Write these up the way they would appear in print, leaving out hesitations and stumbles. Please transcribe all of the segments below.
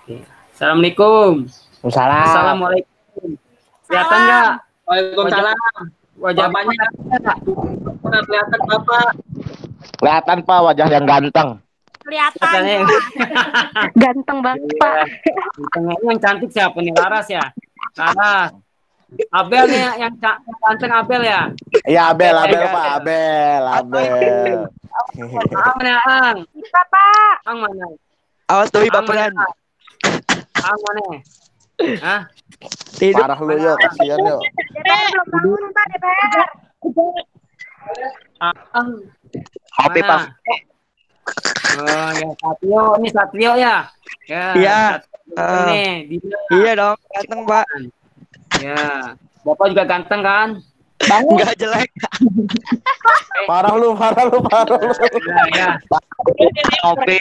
Assalamualaikum. Salam. Assalamualaikum. Kelihatan nggak? Waalaikumsalam. Wajah Bapaknya nggak kelihatan Bapak. Kelihatan Pak wajah yang ganteng. Kelihatan. Ganteng banget Pak. Yang cantik siapa nih? Laras ya? Laras. Abel nih yang ganteng Abel ya? Iya Abel Pak, Abel. Ang mana Ang? Kita Pak. Ang mana? Awas tuh baperan. Ang mana? Hah? Tidur. Parah lu yuk, kasihan yuk. DPR belum bangun Pak, DPR. Ang. Kopi Pak. Oh ya Satrio, ini Satrio ya? Ya. Iya. Iya dong, ganteng Pak. Ya. Bapak juga ganteng kan? Enggak jelek. Parah lu. Ya. Kopi.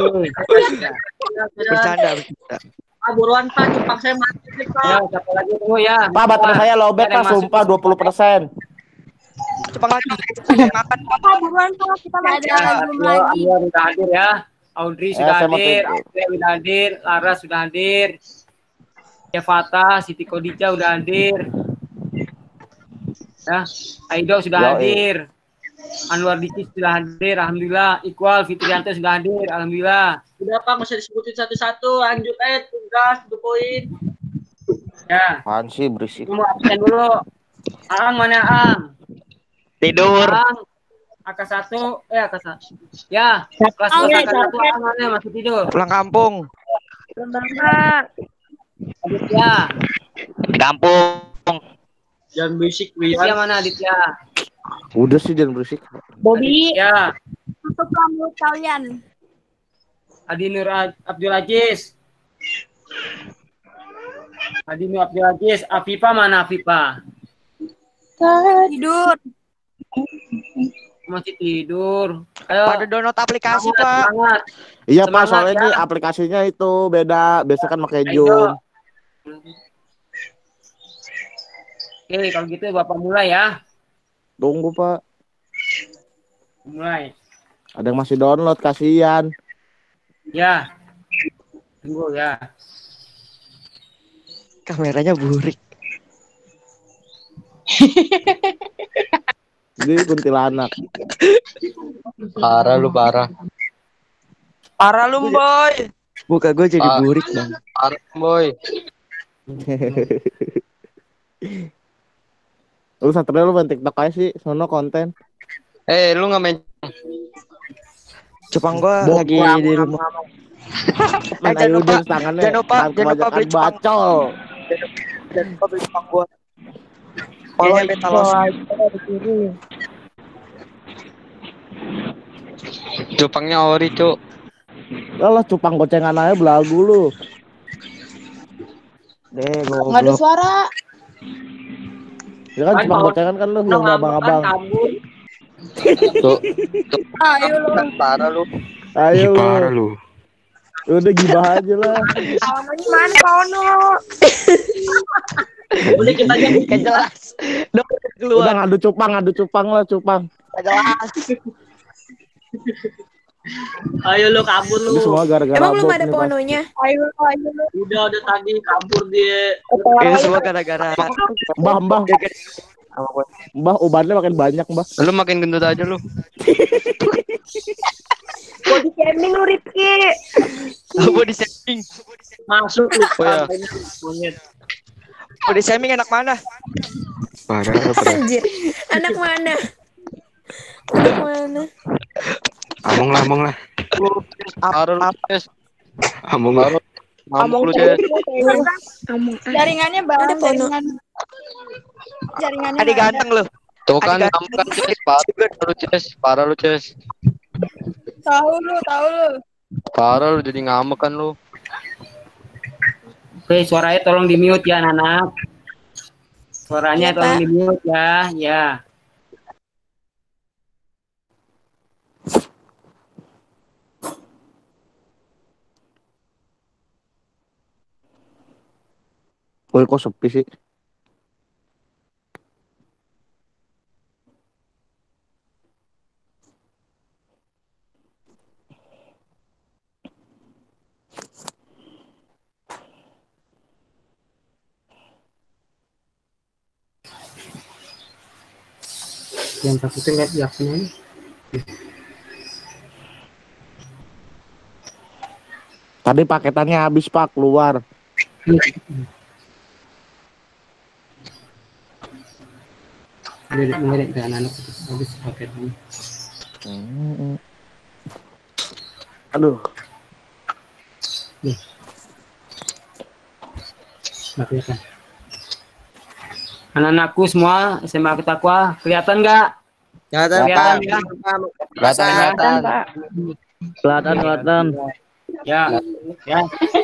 Bercanda. Buruan Pak, cupang saya mati nih, Pak. Ya, siapa lagi tunggu ya. Pak baterai saya lowbat Pak, sumpah 20%. Cepat lagi. Makan Pak. Buruan Pak, kita masih Ada ada belum lagi. Anda sudah hadir ya. Audrey sudah saya mau hadir, tidur. Audrey sudah hadir, Lara sudah hadir. Evata, Siti Kodija sudah hadir. Ya, Aido sudah hadir. Anwar Diki sudah hadir, alhamdulillah. Iqbal Fitrianto sudah hadir, alhamdulillah. Udah Pak, masih disebutin satu-satu. Lanjut tugas, 2 poin. Ya, Apaan sih berisik. tunggu absen dulu. Ang mana Ang? Tidur. Ang. AK1, AK1. Ya, kelas AK1 Ang mana masih tidur? Pulang kampung. Pak. Aditya. Di kampung. Jangan berisik, Aditya mana Aditya? Udah sih jangan berisik. Bobby. Ya, Untuk kamu kalian. Adi Nur Abdul Aziz. Adi Nur Abdul Aziz. Afifa mana Afifa? Tidur. Masih tidur. Ayo. Pada download aplikasi Semangat, Pak. semangat. Iya Pak, Semangat, soalnya ya. ini aplikasinya itu beda. Biasa kan pakai Ayo. Zoom. Oke, kalau gitu Bapak mulai ya. Tunggu Pak. Mulai. Ada yang masih download, kasihan. Ya. Tunggu ya. Kameranya burik. Ini kuntilanak. Parah lu, parah. Parah lu, Boy. Muka gue jadi burik dong. Parah, boy. Lu Satria lu main TikTok aja sih, sono konten. Lu nggak main? Cupang gue lagi di rumah. Main jangan lupa, ayudin tangannya. jangan lupa beli cupang. Bacol. Jangan lupa beli cupang gue. Kalau betalos. Cupangnya ori, Cuk. Lah cupang gocengan aja belagu lu. Deh, Nggak ada suara. Ya kan cupang gocengan kan lu yang abang-abang. Tuh. Ayo lu. Parah lu. Ayo Parah lu. lu. Udah gibah aja lah. Awalnya mana Pak Ono? Udah kita jadi Gak jelas. Udah ngadu cupang lah cupang. Gak jelas. Ayo lu kabur lu. Ini semua gara-gara Emang belum bot ada nih, Pak. pononya? Ayo lu. Udah tadi kabur dia. Ini semua gara-gara. Mbah ubannya makin banyak Mbah. Lu makin gendut aja lu. Body shaming lu Ripki. Body shaming. Masuk lu. Oh, ya. Monyet. Body shaming enak mana? Parah lu, parah. Anjir. Anak mana? Anak mana? Among lah. Parah lu, Ces. Among lu. Among lu, Ces. Jaringannya Ada bang, pono. jaringannya. Adik ganteng lu. Tuh kan, kamu kan Ces. Parah lu, Ces. Parah lu, Ces. Tahu lu. Parah lu, jadi ngambek kan lu. Oke, suaranya tolong di-mute ya, anak-anak. Suaranya Iya, tolong Pak. di-mute ya. Ya. Woi kok sepi sih? Yang takutnya lihat di akunnya ini. Tadi paketannya habis Pak, keluar. Ngelirik ke anak-anak itu habis paketnya. Aduh. Nih. Kelihatan. Anak-anakku semua SMA Ketakwa, kelihatan nggak? Kelihatan, Kelihatan Pak. ya? Kelihatan. Kelihatan. Ya, ya.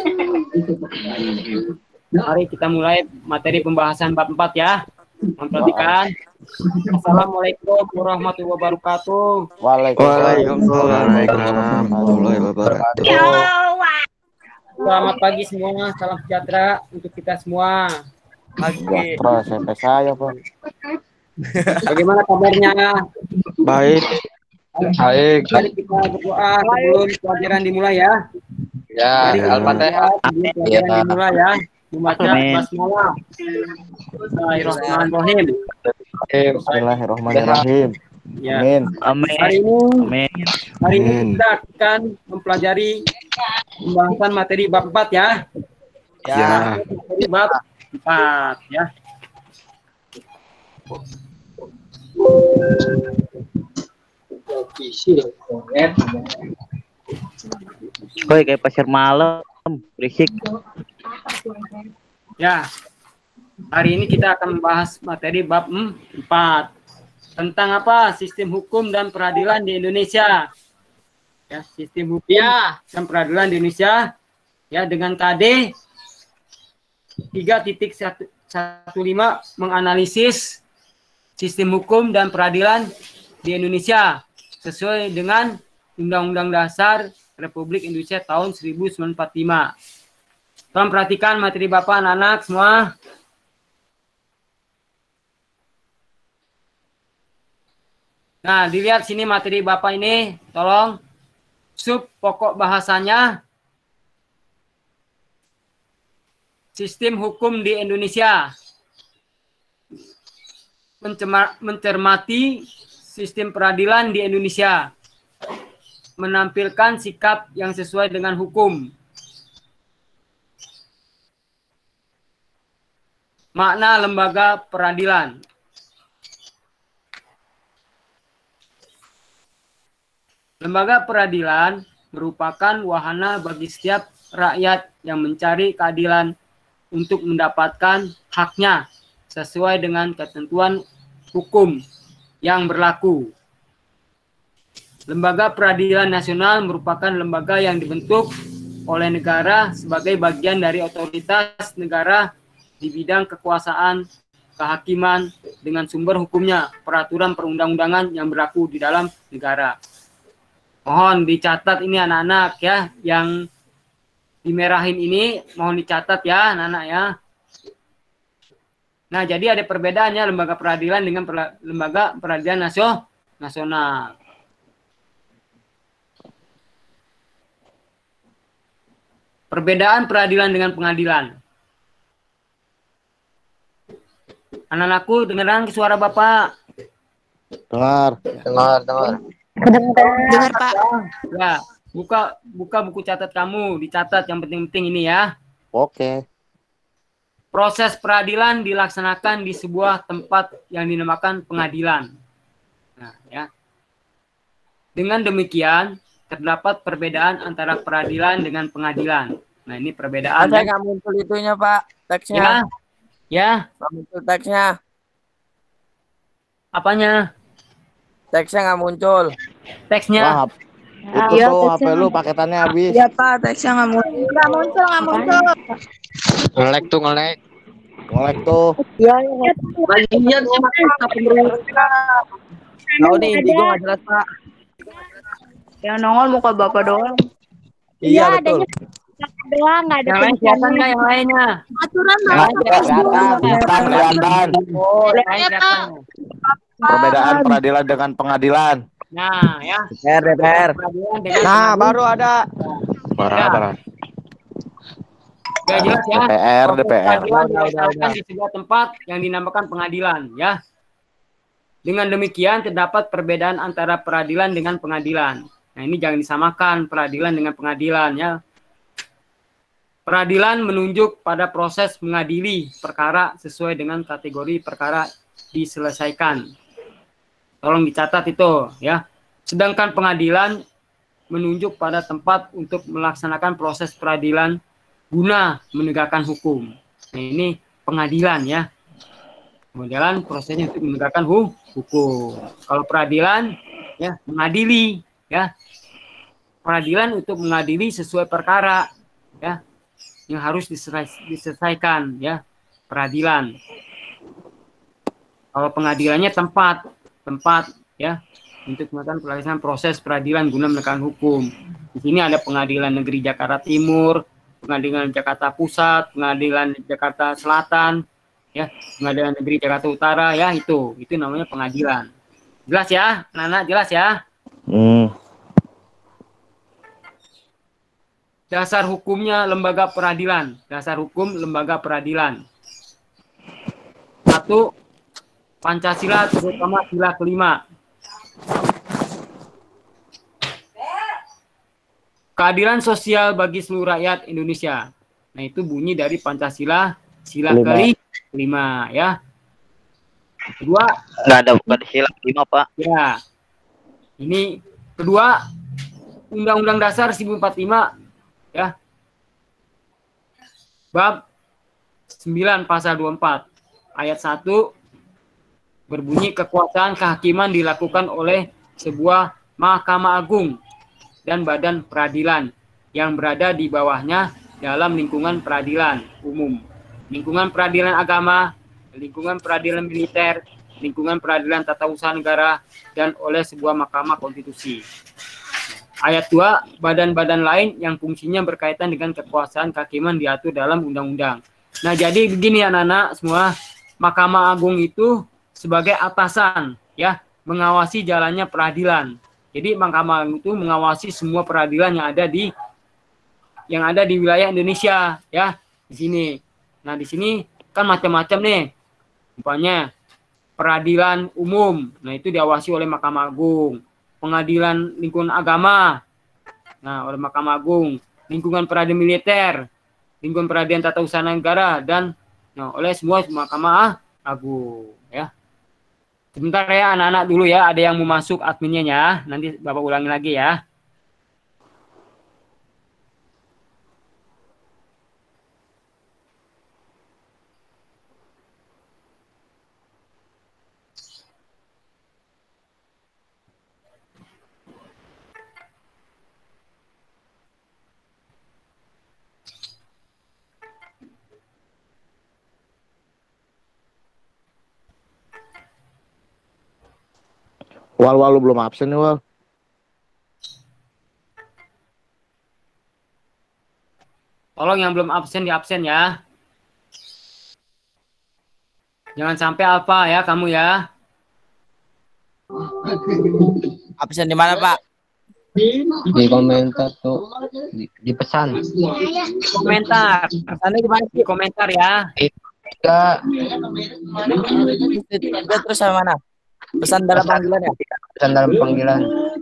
Mari kita mulai materi pembahasan bab 4 ya. Memperhatikan. Assalamualaikum warahmatullahi wabarakatuh. Waalaikumsalam. warahmatullahi wabarakatuh. Selamat pagi semua, salam sejahtera untuk kita semua. Pagi. Terus SMP saya Pak. Bagaimana kabarnya? Baik. Baik. Mari kita berdoa sebelum pelajaran dimulai ya. Ya, Mari kita Al-Fatihah. berdoa sebelum pelajaran dimulai ya. Membaca basmalah. Bismillahirrahmanirrahim. Bismillahirrahmanirrahim. Ya. Amin. Hari ini kita akan mempelajari pembahasan materi bab 4 ya. Ya. Materi bab 4 ya. Koi kayak pasar malam berisik. Ya. Hari ini kita akan membahas materi bab 4 tentang apa? Sistem hukum dan peradilan di Indonesia. Ya, sistem hukum dan peradilan di Indonesia ya dengan KD 3.15 menganalisis sistem hukum dan peradilan di Indonesia sesuai dengan Undang-Undang Dasar Republik Indonesia tahun 1945. Tolong perhatikan materi Bapak anak-anak semua. Nah, dilihat sini materi Bapak ini, tolong sub pokok bahasanya sistem hukum di Indonesia. Mencermati sistem peradilan di Indonesia. Menampilkan sikap yang sesuai dengan hukum. Makna lembaga peradilan. Lembaga peradilan merupakan wahana bagi setiap rakyat yang mencari keadilan untuk mendapatkan haknya sesuai dengan ketentuan hukum yang berlaku. Lembaga Peradilan Nasional merupakan lembaga yang dibentuk oleh negara sebagai bagian dari otoritas negara di bidang kekuasaan, kehakiman dengan sumber hukumnya, peraturan perundang-undangan yang berlaku di dalam negara. Mohon dicatat ini anak-anak ya, yang dimerahin ini mohon dicatat ya anak-anak ya. Nah, jadi ada perbedaannya lembaga peradilan dengan lembaga peradilan nasional. Perbedaan peradilan dengan pengadilan. Anak-anakku dengarkan suara Bapak. Dengar. Dengar Pak. Ya, buka buku catat kamu, dicatat yang penting-penting ini ya. Oke. Proses peradilan dilaksanakan di sebuah tempat yang dinamakan pengadilan. Nah, ya. Dengan demikian, terdapat perbedaan antara peradilan dengan pengadilan. Nah, ini perbedaan. Ada nggak muncul itunya, Pak? Teksnya. Ya. Nggak muncul teksnya. Apanya? Teksnya nggak muncul. Teksnya. Wah, itu tuh HP lu paketannya habis. Iya Pak, teksnya nggak muncul. Nggak muncul. Ngelek tuh, ngelek. Ngelek tuh. Bagian sama kita pemerintah. Tahu nih, Indigo nggak jelas, Pak. Yang nongol muka Bapak doang. Iya, betul. Doang nggak ada Yang lain kelihatan nggak yang lainnya? Aturan Kelihatan. Oh, yang lain kelihatan. Perbedaan peradilan dengan pengadilan. Nah, ya. DPR. Peradilan dengan Nah, pengadilan. baru ada. Apa? Ya, jelas ya. DPR. Proses peradilan Udah. dilaksanakan di sebuah tempat yang dinamakan pengadilan, ya. Dengan demikian terdapat perbedaan antara peradilan dengan pengadilan. Nah, ini jangan disamakan peradilan dengan pengadilan ya. Peradilan menunjuk pada proses mengadili perkara sesuai dengan kategori perkara diselesaikan. Tolong dicatat itu ya. Sedangkan pengadilan menunjuk pada tempat untuk melaksanakan proses peradilan guna menegakkan hukum. Nah, ini pengadilan ya. Pengadilan prosesnya untuk menegakkan hukum. Kalau peradilan ya mengadili ya. Peradilan untuk mengadili sesuai perkara ya yang harus diselesaikan ya peradilan. Kalau pengadilannya tempat ya untuk melakukan pelaksanaan proses peradilan guna menegakkan hukum. Di sini ada Pengadilan Negeri Jakarta Timur, Pengadilan Jakarta Pusat, Pengadilan Jakarta Selatan, ya, Pengadilan Negeri Jakarta Utara, ya itu namanya pengadilan. Jelas ya, Nana, jelas ya? Dasar hukumnya lembaga peradilan. Dasar hukum lembaga peradilan. 1. Pancasila terutama sila kelima. Keadilan sosial bagi seluruh rakyat Indonesia. Nah, itu bunyi dari Pancasila sila kelima ya. Kedua, nggak ada sila kelima, Pak. Ya. Ini kedua, Undang-Undang Dasar 1045 ya. Bab 9 pasal 24 ayat 1 berbunyi kekuasaan kehakiman dilakukan oleh sebuah Mahkamah Agung dan badan peradilan yang berada di bawahnya dalam lingkungan peradilan umum, lingkungan peradilan agama, lingkungan peradilan militer, lingkungan peradilan tata usaha negara, dan oleh sebuah Mahkamah Konstitusi. Ayat 2, badan-badan lain yang fungsinya berkaitan dengan kekuasaan kehakiman diatur dalam undang-undang. Nah, jadi begini anak-anak semua, Mahkamah Agung itu sebagai atasan ya, mengawasi jalannya peradilan. Jadi Mahkamah Agung itu mengawasi semua peradilan yang ada di wilayah Indonesia ya, di sini. Nah, di sini kan macam-macam nih. Umpamanya peradilan umum, nah itu diawasi oleh Mahkamah Agung. Pengadilan lingkungan agama, nah oleh Mahkamah Agung. Lingkungan peradilan militer, lingkungan peradilan tata usaha negara, dan oleh semua Mahkamah Agung ya. Sebentar ya anak-anak dulu ya, ada yang mau masuk adminnya ya, nanti Bapak ulangi lagi ya. Wal, lu belum absen nih, Wal. Tolong yang belum absen di absen ya. Jangan sampai alfa ya kamu ya. Absen di mana, Pak? Di komentar tuh, di pesan. Komentar. Pesannya gimana Di komentar ya. Enggak, terus sama mana? Pesan dalam panggilan ya? pesan dalam panggilan.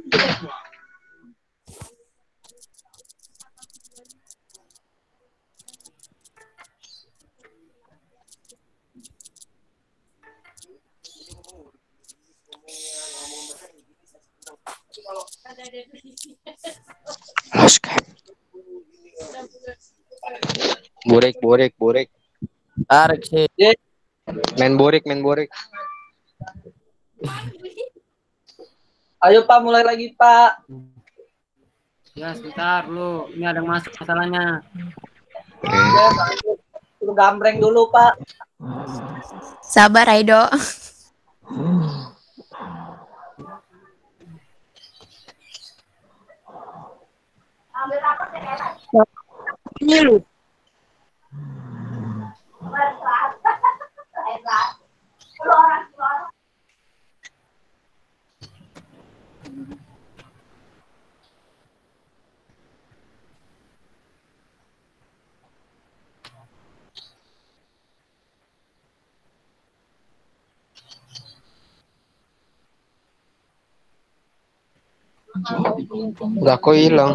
Borek. Tarik sih. Main borek. Ayo Pak, mulai lagi Pak. Ya sebentar lu, ini ada yang masuk masalahnya. Suruh gambreng dulu Pak. Sabar Aido. Ini lu. Enggak kok hilang.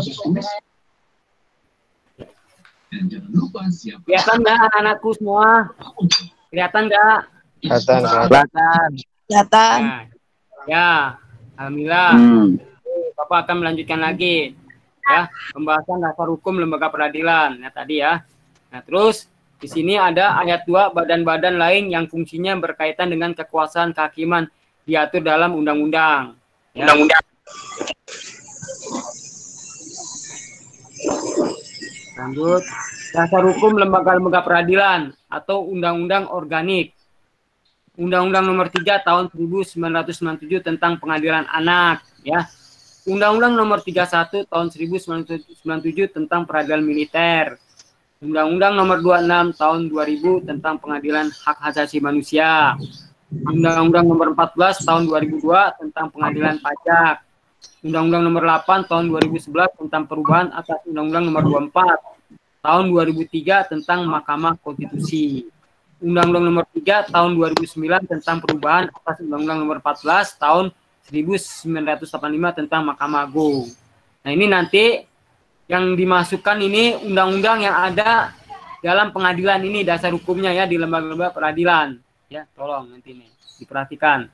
Kelihatan nggak anak-anakku semua? Kelihatan nggak? Kelihatan. Kelihatan. Nah, ya, alhamdulillah. Bapak akan melanjutkan lagi ya pembahasan dasar hukum lembaga peradilan ya tadi ya. Nah, terus di sini ada ayat 2 badan-badan lain yang fungsinya berkaitan dengan kekuasaan kehakiman diatur dalam undang-undang. Ya. Lanjut, dasar hukum lembaga-lembaga peradilan atau undang-undang organik. Undang-Undang Nomor 3 Tahun 1997 tentang Pengadilan Anak, ya. Undang-Undang Nomor 31 Tahun 1997 tentang Peradilan Militer. Undang-Undang Nomor 26 Tahun 2000 tentang Pengadilan Hak Asasi Manusia. Undang-Undang Nomor 14 Tahun 2002 tentang Pengadilan Pajak. Undang-Undang Nomor 8 Tahun 2011 tentang perubahan atas Undang-Undang Nomor 24 Tahun 2003 tentang Mahkamah Konstitusi. Undang-Undang Nomor 3 Tahun 2009 tentang perubahan atas Undang-Undang Nomor 14 Tahun 1985 tentang Mahkamah Agung. Nah, ini nanti yang dimasukkan ini undang-undang yang ada dalam pengadilan ini dasar hukumnya ya di lembaga-lembaga peradilan. Ya, tolong nanti nih diperhatikan.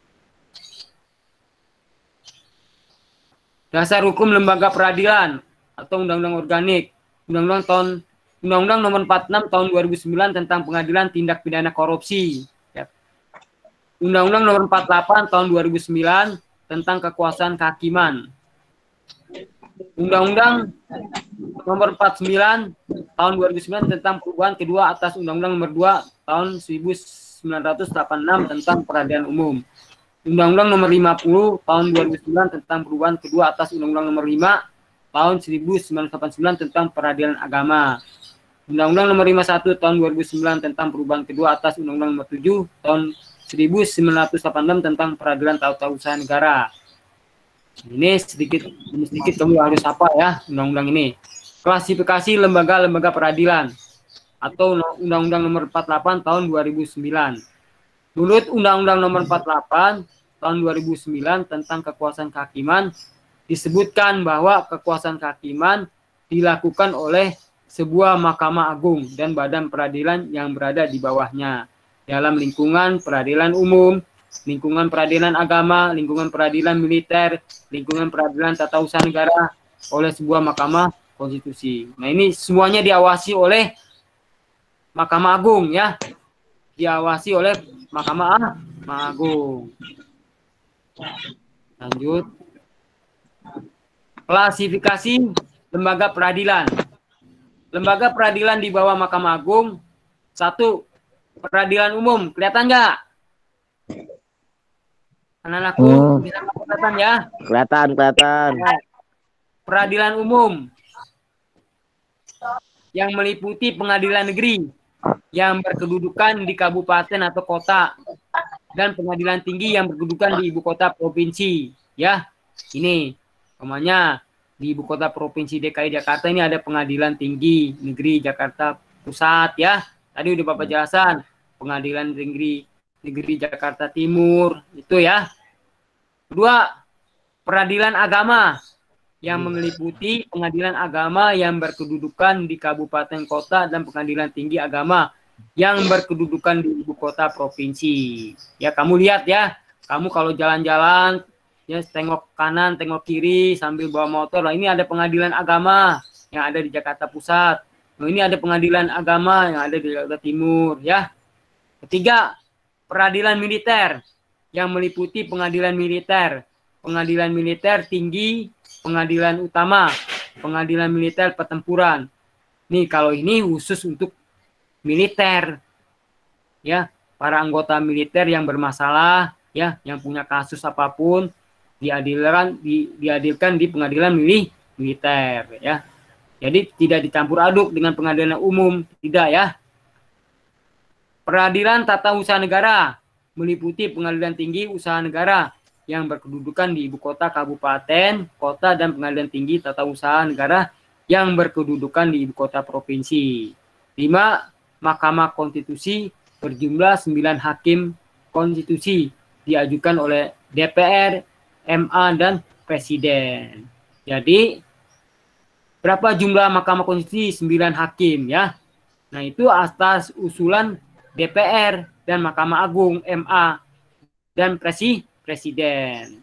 Dasar hukum lembaga peradilan atau undang-undang organik. Undang-Undang Nomor 46 Tahun 2009 tentang Pengadilan Tindak Pidana Korupsi. Ya. Undang-Undang Nomor 48 Tahun 2009 tentang Kekuasaan Kehakiman. Undang-Undang Nomor 49 Tahun 2009 tentang perubahan kedua atas Undang-Undang Nomor 2 Tahun 1986 tentang Peradilan Umum. Undang-Undang Nomor 50 Tahun 2009 tentang perubahan kedua atas Undang-Undang Nomor 5 Tahun 1989 tentang Peradilan Agama. Undang-Undang Nomor 51 Tahun 2009 tentang perubahan kedua atas Undang-Undang Nomor 7 Tahun 1986 tentang Peradilan Tata Usaha Negara. Ini sedikit kamu harus apa ya undang-undang ini. Klasifikasi lembaga-lembaga peradilan atau Undang-Undang Nomor 48 Tahun 2009. Menurut Undang-Undang Nomor 48 Tahun 2009 tentang kekuasaan kehakiman disebutkan bahwa kekuasaan kehakiman dilakukan oleh sebuah Mahkamah Agung dan badan peradilan yang berada di bawahnya dalam lingkungan peradilan umum, lingkungan peradilan agama, lingkungan peradilan militer, lingkungan peradilan tata usaha negara oleh sebuah Mahkamah Konstitusi. Nah, ini semuanya diawasi oleh Mahkamah Agung ya. Diawasi oleh Mahkamah Agung. Lanjut. Klasifikasi lembaga peradilan. Lembaga peradilan di bawah Mahkamah Agung. 1. Peradilan umum. Kelihatan nggak? Anak-anakku bisa kelihatan ya? Kelihatan. Peradilan umum yang meliputi pengadilan negeri yang berkedudukan di kabupaten atau kota dan pengadilan tinggi yang berkedudukan di ibu kota provinsi. Ya, ini namanya di ibu kota provinsi DKI Jakarta ini ada pengadilan tinggi negeri Jakarta Pusat ya. Tadi udah Bapak jelasan pengadilan negeri Jakarta Timur itu ya. 2. Peradilan agama yang meliputi pengadilan agama yang berkedudukan di kabupaten kota dan pengadilan tinggi agama yang berkedudukan di ibu kota provinsi. Ya, kamu lihat ya, kamu kalau jalan-jalan ya tengok kanan, tengok kiri sambil bawa motor. Lah, ini ada pengadilan agama yang ada di Jakarta Pusat. Nah, ini ada pengadilan agama yang ada di Jakarta Timur ya. 3. Peradilan militer yang meliputi pengadilan militer tinggi, pengadilan utama, pengadilan militer pertempuran. Nih kalau ini khusus untuk militer, ya para anggota militer yang bermasalah, ya yang punya kasus apapun diadilkan di pengadilan militer, ya. Jadi tidak dicampur aduk dengan pengadilan umum, tidak ya. Peradilan tata usaha negara meliputi pengadilan tinggi usaha negara yang berkedudukan di ibu kota, kabupaten, kota, dan pengadilan tinggi tata usaha negara yang berkedudukan di ibu kota provinsi. 5. Mahkamah Konstitusi berjumlah 9 hakim konstitusi diajukan oleh DPR, MA, dan presiden. Jadi berapa jumlah Mahkamah Konstitusi? 9 hakim ya. Nah, itu atas usulan DPR dan Mahkamah Agung, MA dan presiden.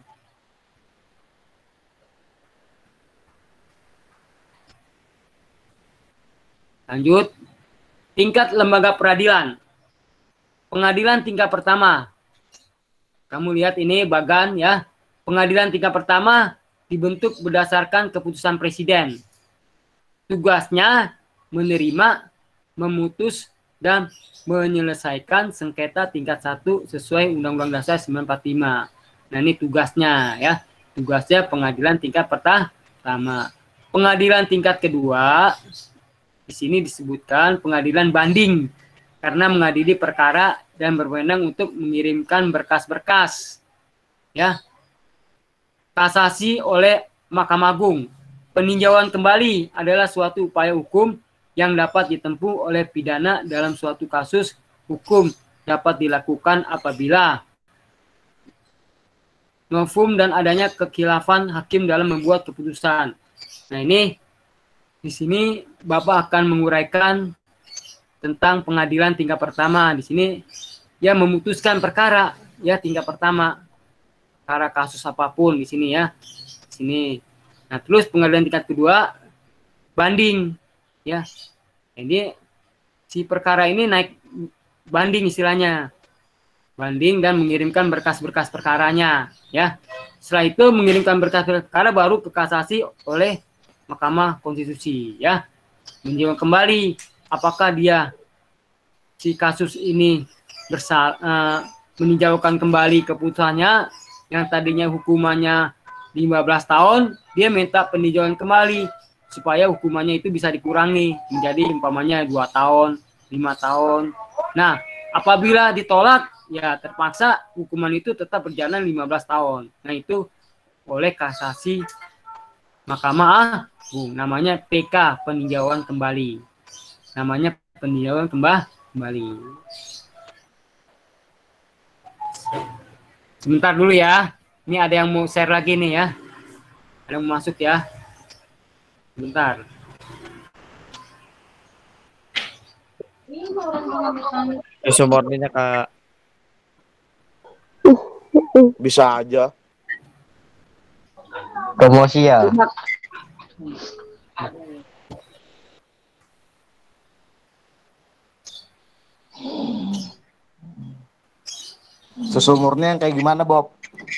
Lanjut, tingkat lembaga peradilan. Pengadilan tingkat pertama. Kamu lihat ini bagan ya. Pengadilan tingkat pertama dibentuk berdasarkan keputusan presiden. Tugasnya menerima, memutus, dan menyelesaikan sengketa tingkat 1 sesuai Undang-Undang Dasar 1945. Nah, ini tugasnya ya. Tugasnya pengadilan tingkat pertama. Pengadilan tingkat kedua, di sini disebutkan pengadilan banding karena mengadili perkara dan berwenang untuk mengirimkan berkas-berkas. Ya. Kasasi oleh Mahkamah Agung. Peninjauan kembali adalah suatu upaya hukum yang dapat ditempuh oleh pidana dalam suatu kasus hukum dapat dilakukan apabila mafhum dan adanya kekhilafan hakim dalam membuat keputusan. Nah, ini di sini Bapak akan menguraikan tentang pengadilan tingkat pertama. Di sini ya memutuskan perkara ya tingkat pertama. Perkara kasus apapun di sini ya. Di sini. Nah, terus pengadilan tingkat kedua banding ya. Jadi si perkara ini naik banding istilahnya. Banding dan mengirimkan berkas-berkas perkaranya ya. Setelah itu mengirimkan berkas perkara baru ke kasasi oleh Mahkamah Konstitusi ya. Meninjau kembali apakah dia si kasus ini meninjaukan kembali keputusannya yang tadinya hukumannya 15 tahun, dia minta peninjauan kembali supaya hukumannya itu bisa dikurangi menjadi umpamanya 2 tahun, 5 tahun. Nah, apabila ditolak, ya terpaksa hukuman itu tetap berjalan 15 tahun. Nah, itu oleh kasasi Mahkamah Agung, namanya PK, peninjauan kembali. Namanya peninjauan kembali. Sebentar dulu ya. Ini ada yang mau share lagi nih ya. Ada yang mau masuk ya. Sebentar. Sumbernya Kak. Bisa aja. Promosi ya. Sesumurnya yang kayak gimana, Bob?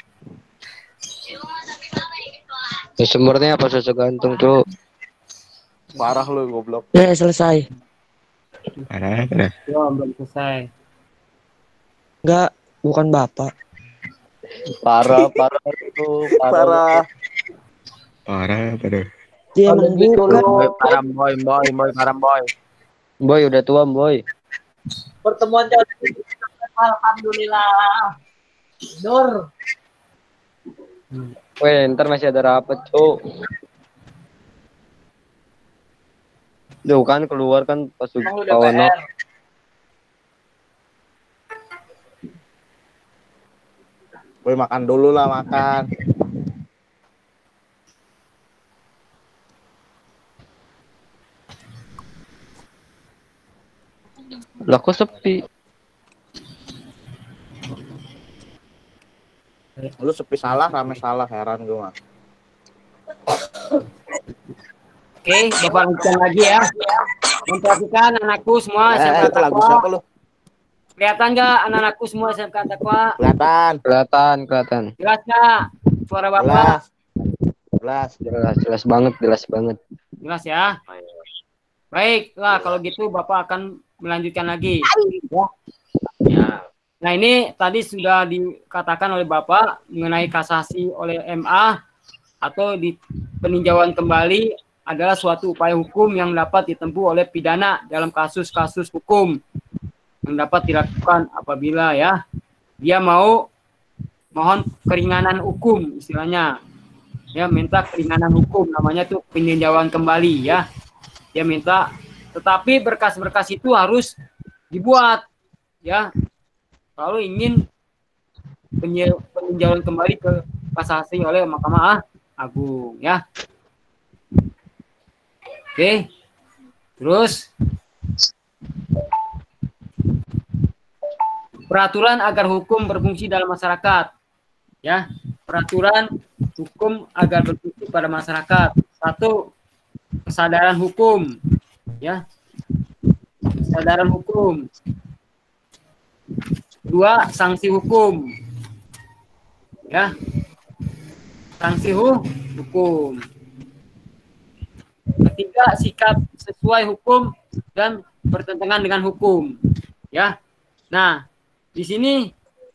Sumbernya apa susu gantung tuh? Parah lu, goblok. Ya, selesai. Parah. Belum selesai. Enggak, bukan Bapak. Parah itu. Parah. Dia emang bukan. Boy. Boy udah tua, Boy. Pertemuan jauh. Alhamdulillah. Nur. Weh, ntar masih ada rapat, Cuk. Duh kan keluar kan pas Pawono. Boy makan dulu lah, makan. Lah kok sepi? Lu sepi salah, rame salah, heran gue mah. Oke, Bapak lanjutkan lagi ya. Memperhatikan anakku semua SMK Itu lagu siapa Takwa. lu? Kelihatan nggak anak-anakku semua SMK Takwa? Kelihatan. Jelas nggak suara Bapak? Jelas banget. Jelas ya. Baiklah, kalau gitu Bapak akan melanjutkan lagi. Ya. Nah, ini tadi sudah dikatakan oleh Bapak mengenai kasasi oleh MA atau di peninjauan kembali adalah suatu upaya hukum yang dapat ditempuh oleh pidana dalam kasus-kasus hukum yang dapat dilakukan apabila ya dia mau mohon keringanan hukum istilahnya. Ya, minta keringanan hukum namanya tuh peninjauan kembali ya. Dia minta, tetapi berkas-berkas itu harus dibuat ya. Kalau ingin peninjauan kembali ke kasasi oleh Mahkamah agung ya. Oke. Terus peraturan agar hukum berfungsi dalam masyarakat. Ya, peraturan hukum agar berfungsi pada masyarakat. 1. Kesadaran hukum. Ya. Kesadaran hukum. 2. Sanksi hukum. Ya. Sanksi hukum. 3. Sikap sesuai hukum dan bertentangan dengan hukum. Ya. Nah, di sini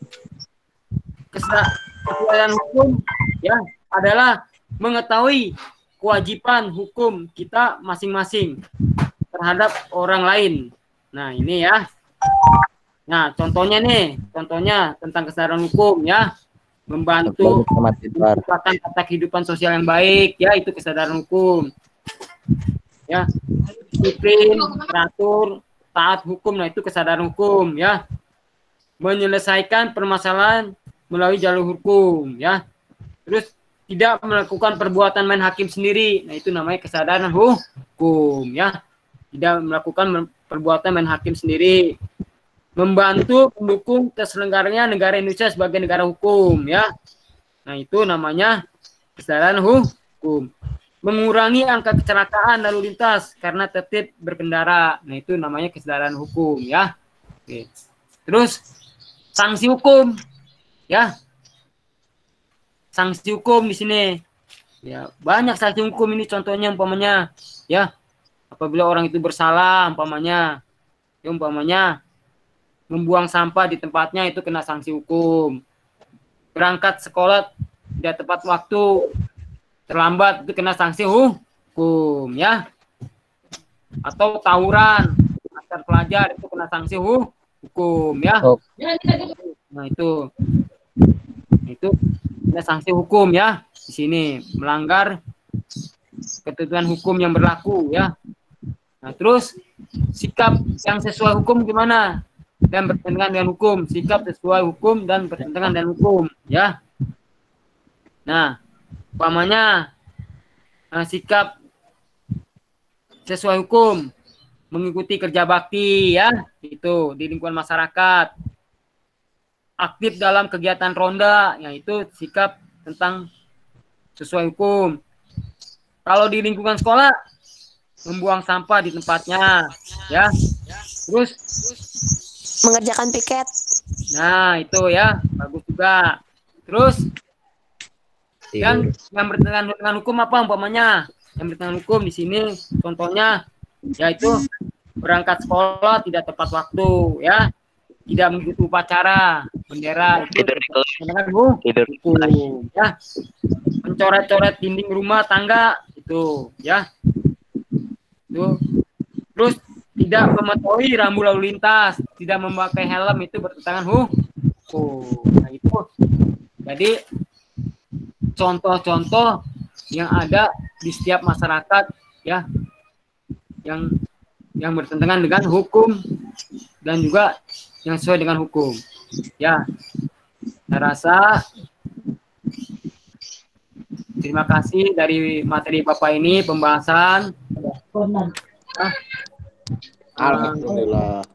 kesadaran hukum ya adalah mengetahui kewajiban hukum kita masing-masing terhadap orang lain. Nah, ini ya. Nah, contohnya tentang kesadaran hukum ya. Membantu menciptakan tata kehidupan sosial yang baik ya, itu kesadaran hukum. Ya. Disiplin, teratur, taat hukum, nah itu kesadaran hukum ya. Menyelesaikan permasalahan melalui jalur hukum ya. Terus tidak melakukan perbuatan main hakim sendiri, nah itu namanya kesadaran hukum ya. Tidak melakukan perbuatan main hakim sendiri. Membantu mendukung terselenggaranya negara Indonesia sebagai negara hukum ya. Nah itu namanya kesadaran hukum. Mengurangi angka kecelakaan lalu lintas karena tertib berkendara, nah itu namanya kesadaran hukum ya. Oke. Terus sanksi hukum ya. Sanksi hukum di sini ya, banyak sanksi hukum ini, contohnya umpamanya ya, apabila orang itu bersalah umpamanya membuang sampah di tempatnya, itu kena sanksi hukum. Berangkat sekolah tidak tepat waktu, terlambat, itu kena sanksi hukum ya. Atau tawuran antar pelajar, itu kena sanksi hukum ya. Nah itu kena sanksi hukum ya. Di sini melanggar ketentuan hukum yang berlaku ya. Nah terus sikap yang sesuai hukum gimana? Dan bertentangan dengan hukum, sikap sesuai hukum dan bertentangan dengan hukum ya. Nah, umpamanya sikap sesuai hukum mengikuti kerja bakti ya, itu di lingkungan masyarakat. Aktif dalam kegiatan ronda, yaitu sikap tentang sesuai hukum. Kalau di lingkungan sekolah membuang sampah di tempatnya ya. Terus mengerjakan piket. Nah, itu ya, bagus juga. Terus yang bertentangan dengan hukum apa umpamanya? Yang bertentangan hukum di sini contohnya yaitu berangkat sekolah tidak tepat waktu ya. Tidak mengikuti upacara bendera, itu bertentangan hukum ya. Mencoret-coret dinding rumah tangga itu ya. Itu. Terus tidak mematuhi rambu lalu lintas, tidak memakai helm, itu bertentangan hukum. Nah itu jadi contoh-contoh yang ada di setiap masyarakat ya, yang bertentangan dengan hukum dan juga yang sesuai dengan hukum ya. Saya rasa terima kasih dari materi Bapak ini, pembahasan. Alhamdulillah.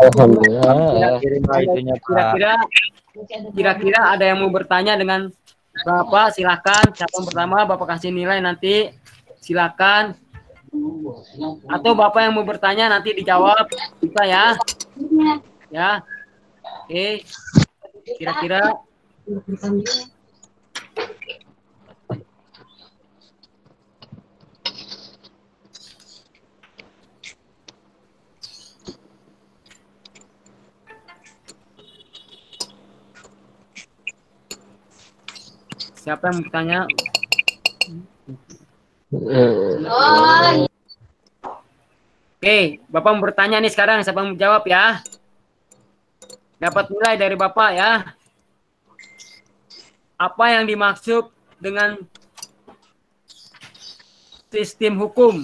Kira-kira ada yang mau bertanya dengan Bapak? Silakan. Siapa yang pertama, Bapak kasih nilai nanti. Silakan. Atau Bapak yang mau bertanya nanti dijawab bisa ya. Ya. Oke. Kira-kira siapa yang bertanya? Oke, Bapak mau bertanya nih sekarang, siapa yang menjawab ya? Dapat nilai dari Bapak ya. Apa yang dimaksud dengan sistem hukum?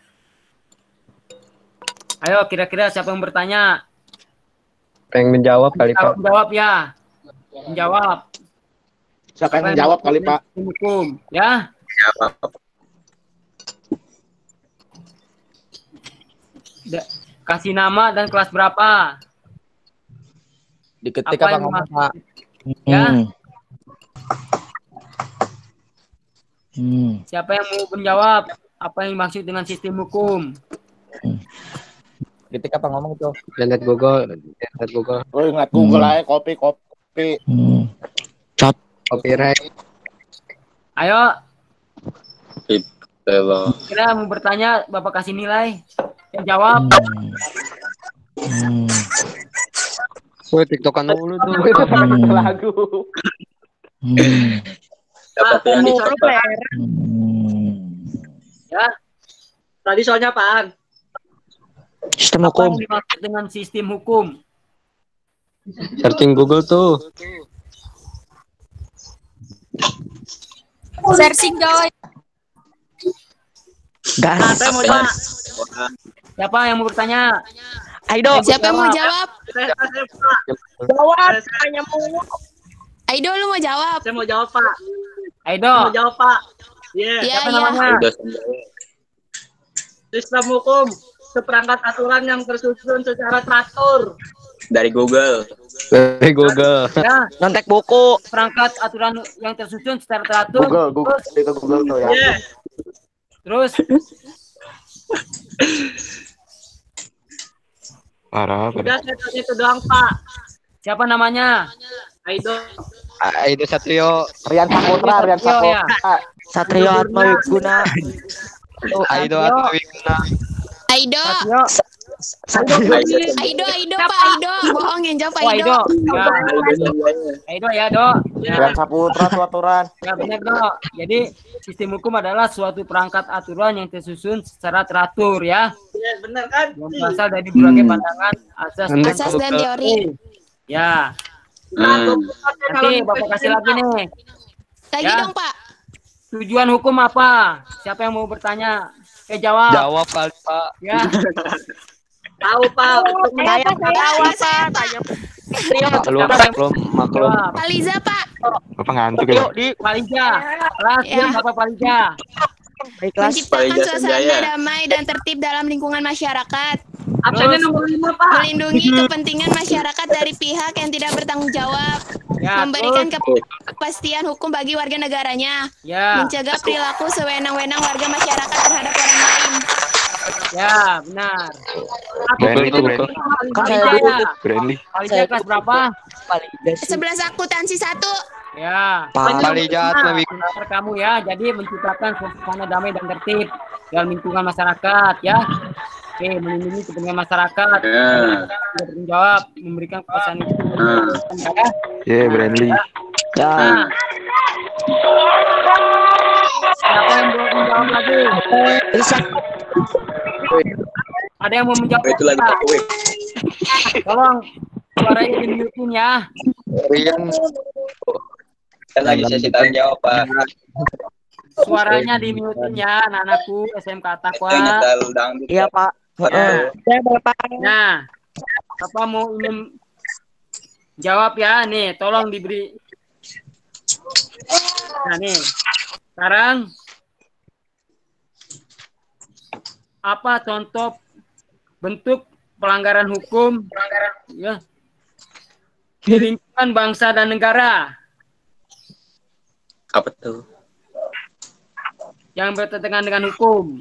Ayo, kira-kira siapa yang bertanya? Pengen menjawab kali Pak. Menjawab ya. Menjawab. Siapa yang menjawab kali Pak? Hukum ya. Kasih nama dan kelas berapa? Diketik Apa apa yang ngomong, dimaksud? Pak? Ya. Hmm. Siapa yang mau menjawab? Apa yang dimaksud dengan sistem hukum? Diketik apa ngomong tuh? Lihat Google. Oh, ingat Google aja, kopi. Copyright. Ayo, Halo. kira mau bertanya, Bapak kasih nilai. Yang jawab. Woi, TikTokan dulu tuh. Lagu. Ya. Tadi soalnya apaan? Sistem Apa yang hukum. dimaksud dengan sistem hukum? Searching Google tuh. Searching coy. Gas. Siapa yang mau bertanya? Aido. Siapa yang mau jawab? Jawab, tanya mulu. Aido lu mau jawab? Saya mau jawab, Pak. Aido. Saya mau jawab, Pak. Iya. Iya, Siapa iya. namanya? Sistem hukum seperangkat aturan yang tersusun secara teratur. Dari Google. Ya, Nontek buku. perangkat aturan yang tersusun secara teratur. Google itu Google tuh ya. Iya. Terus Parah. Udah saya tanya itu doang, Pak. siapa namanya? Aido. Aido Satrio. Rian Saputra. Ya. Satrio Atmawiguna. Aido Atmawiguna. Aido. Satrio. Aido, Pak Aido. Bohong yang jawab Oh, Aido. Aido. Ya. Aido ya, Do. Ya. Rian Saputra tuh aturan. Ya benar, Do. Jadi sistem hukum adalah suatu perangkat aturan yang tersusun secara teratur ya. Iya, benar kan? Yang berasal dari berbagai pandangan asas Asas dan teori. Ya. Kalau Nanti Bapak kasih lagi nih. Lagi Ya. dong, Pak. Tujuan hukum apa? Siapa yang mau bertanya? Jawab. Jawab kali, Pak. Ya. tahu, Pak. Untuk Saya, Pak. Maklum. Jawab. Paliza, Pak. Bapak ngantuk ya. Palija. Kelas Ya. Bapak Palija. Menciptakan suasana damai dan tertib dalam lingkungan masyarakat. absennya nomor 5, Pak. Melindungi kepentingan masyarakat dari pihak yang tidak bertanggung jawab. Ya, Memberikan kepastian hukum bagi warga negaranya. Ya. Mencegah perilaku sewenang-wenang warga masyarakat terhadap orang lain. Ya, benar. Brandly itu Brandly. Palija ya. Brandly. Palija kelas berapa? 11 akuntansi 1. Ya. Palija Atmawiguna. Benar kamu ya. Jadi menciptakan suasana damai dan tertib dalam lingkungan masyarakat ya. Oke, melindungi kepentingan masyarakat. Tidak bertanggung jawab, memberikan kepastian hukum. Ya. Brandly. Nah. Siapa yang belum menjawab lagi? Ada yang mau menjawab? Itu lagi Pak? gue. Tolong suaranya di-mute ya. Rian. Kan lagi sesi tanya jawab, Pak. Suaranya di-mute ya, anak-anakku SMK Takwa. Iya, Pak. Nah, Bapak mau ingin jawab ya, nih, tolong diberi. Nah, nih. Sekarang apa contoh bentuk pelanggaran hukum ya di lingkungan bangsa dan negara Apa tuh? yang bertentangan dengan hukum?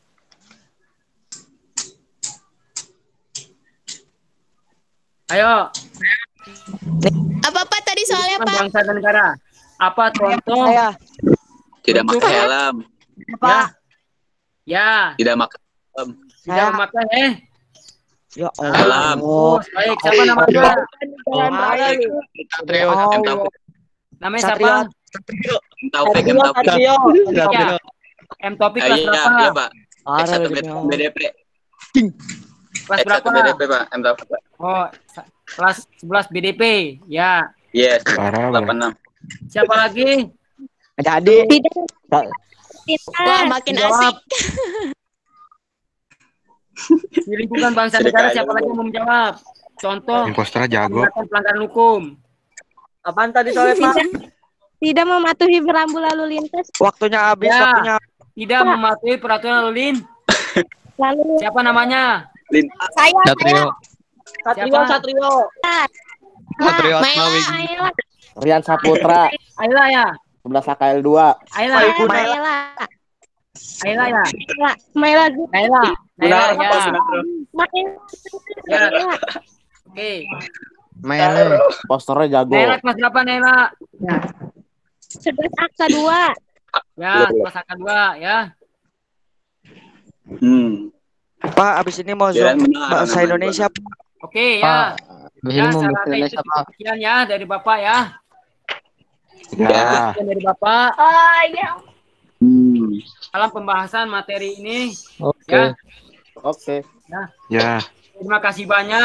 Ayo, Apa tadi soalnya, lingkungan Pak? bangsa dan negara. Apa contoh? Tidak pakai helm. Ya, ya, Tidak pakai tidak memakai Ya helm. Oh, baik. Siapa namanya? Satrio. Namanya siapa? Taufik. Ya. M Topik kelas Iya, berapa? iya, Pak. S1 BDP. Kelas S1 berapa? BDP, Pak. M Taufik, Pak. Oh, kelas 11 BDP. Ya. Yes. Parah, 86. Siapa lagi? Jadi. Wah, makin Jawab. asik. Di lingkungan bangsa negara siapa lagi yang mau menjawab? Contoh Impostor jago. pelanggaran hukum. Apaan tadi soalnya, Pak? Tidak mematuhi rambu lalu lintas. Waktunya habis, Ya. waktunya. Tidak mematuhi peraturan lalu lintas. Lalu Siapa namanya? saya Satrio. Satrio, Satrio. Satrio Maila. Asnawi. Maela. Rian Saputra, Ayla ya. 11 AKL 2. Ayla. Maela. Ayla ya. Maela. Naila. Naila Gunar, ya. Maela. Ya. Oke. Mele. Posternya jago. Naila kelas berapa Naila? 11 aksa 2. Ya, kelas angka 2 ya. Pak, abis ini mau Kirain zoom benar, bahasa namanya Indonesia. Oke ya. Habis Ya, ini mau syaratnya bikin itu apa? sekian ya dari Bapak ya. Ya. Sekian dari Bapak Oh iya. dalam pembahasan materi ini. Oke. Ya. Oke. Ya. Terima kasih banyak.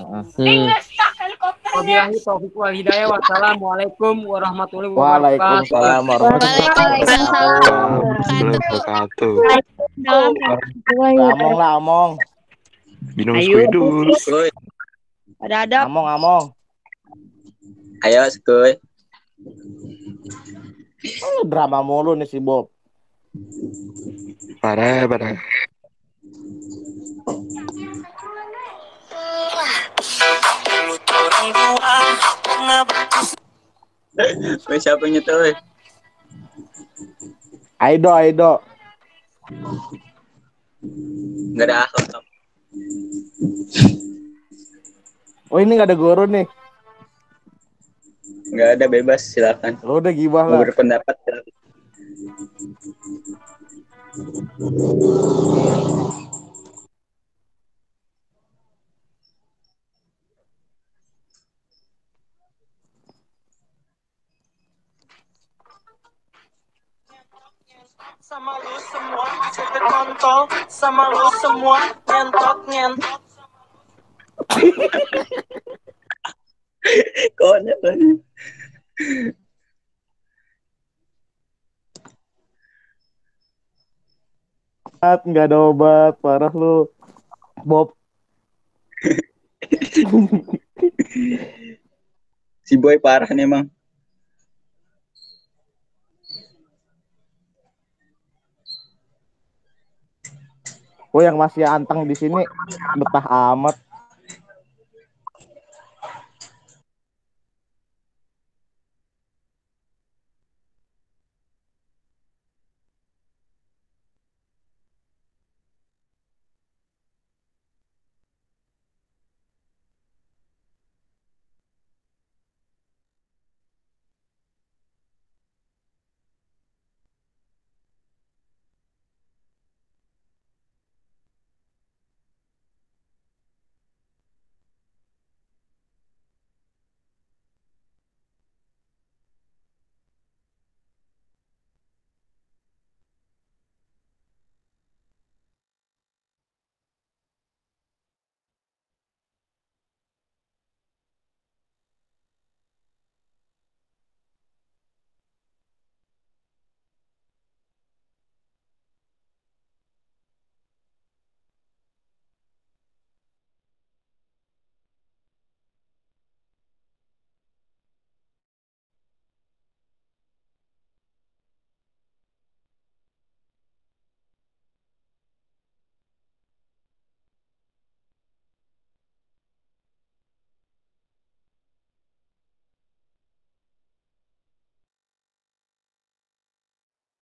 Wabillahi taufiq wal hidayah. Wassalamualaikum warahmatullahi wabarakatuh. Waalaikumsalam warahmatullahi Wabarakatuh. Among lah, Among. Minum skuy dulu. Skuy. Ada Among. Ayo, Skuy. Drama mulu nih si Bob. Parah. Weh, siapa yang nyetel? Aido. Enggak ada akhlak. Oh ini nggak ada guru nih. Enggak ada, bebas, silakan. Lo udah gibah Mau lah. berpendapat silakan. Sama lu semua cepet kontol, sama lu semua nyentot. Kok ada lagi? Nggak ada obat, parah lu. Bob. Si Boy parah nih emang. Oh yang masih anteng di sini betah amat.